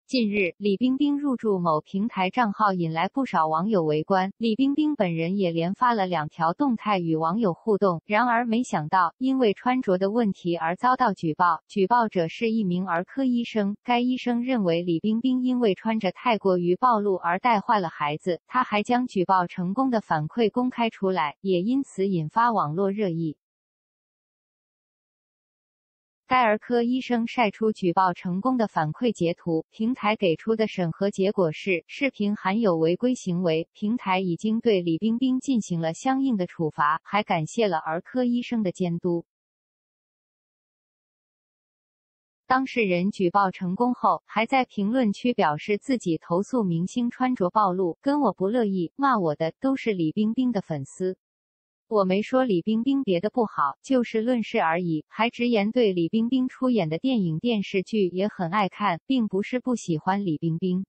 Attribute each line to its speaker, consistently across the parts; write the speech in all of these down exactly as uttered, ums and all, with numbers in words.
Speaker 1: 近日，李冰冰入驻某平台账号引来不少网友围观，李冰冰本人也连发了两条动态与网友互动。然而没想到，因为穿着的问题而遭到举报，举报者是一名儿科医生。该医生认为李冰冰因为穿着太过于暴露而带坏了孩子，他还将举报成功的反馈公开出来，也因此引发网络热议。该儿科医生晒出举报成功的反馈截图，平台给出的审核结果是视频含有违规行为，平台已经对李冰冰进行了相应的处罚，还感谢了儿科医生的监督。当事人举报成功后，还在评论区表示自己投诉明星穿着暴露，跟我不乐意，骂我的都是李冰冰的粉丝。我没说李冰冰别的不好，就事论事而已，还直言对李冰冰出演的电影电视剧也很爱看，并不是不喜欢李冰冰。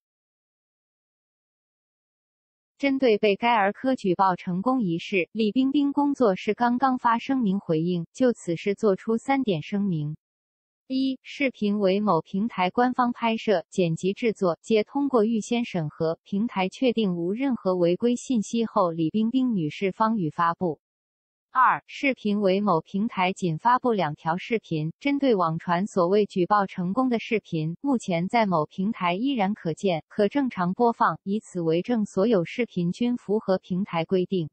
Speaker 1: 针对被该儿科举报成功一事，李冰冰工作室刚刚发声明回应，就此事作出三点声明。一、视频为某平台官方拍摄、剪辑制作，皆通过预先审核，平台确定无任何违规信息后，李冰冰女士方予发布。二、视频为某平台仅发布两条视频，针对网传所谓举报成功的视频，目前在某平台依然可见，可正常播放，以此为证所有视频均符合平台规定。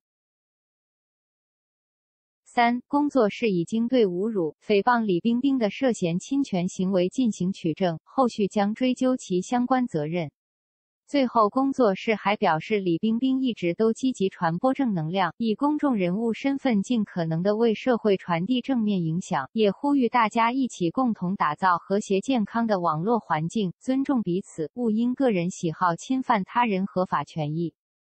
Speaker 1: 三、工作室已经对侮辱、诽谤李冰冰的涉嫌侵权行为进行取证，后续将追究其相关责任。最后，工作室还表示，李冰冰一直都积极传播正能量，以公众人物身份尽可能的为社会传递正面影响，也呼吁大家一起共同打造和谐健康的网络环境，尊重彼此，勿因个人喜好侵犯他人合法权益。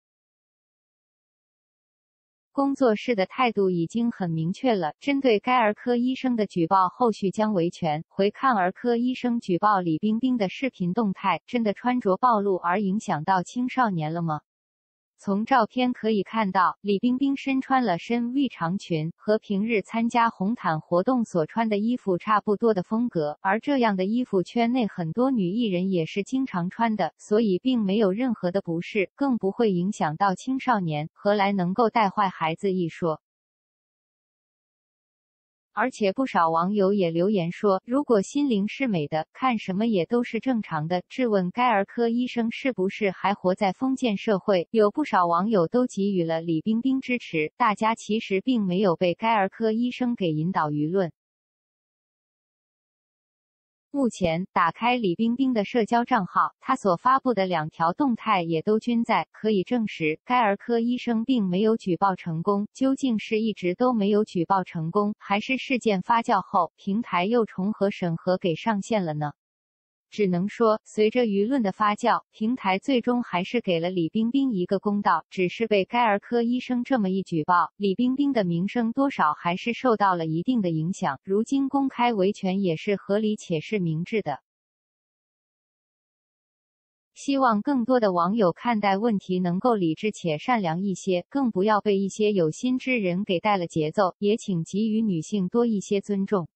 Speaker 1: 工作室的态度已经很明确了，针对该儿科医生的举报，后续将维权。回看儿科医生举报李冰冰的视频动态，真的穿着暴露而影响到青少年了吗？从照片可以看到，李冰冰身穿了深 V 长裙，和平日参加红毯活动所穿的衣服差不多的风格，而这样的衣服圈内很多女艺人也是经常穿的，所以并没有任何的不适，更不会影响到青少年，何来能够带坏孩子一说。而且不少网友也留言说，如果心灵是美的，看什么也都是正常的，质问该儿科医生是不是还活在封建社会。有不少网友都给予了李冰冰支持，大家其实并没有被该儿科医生给引导舆论。目前打开李冰冰的社交账号，她所发布的两条动态也都均在，可以证实该儿科医生并没有举报成功。究竟是一直都没有举报成功，还是事件发酵后平台又重合审核给上线了呢？只能说，随着舆论的发酵，平台最终还是给了李冰冰一个公道，只是被该儿科医生这么一举报，李冰冰的名声多少还是受到了一定的影响，如今公开维权也是合理且是明智的。希望更多的网友看待问题能够理智且善良一些，更不要被一些有心之人给带了节奏，也请给予女性多一些尊重。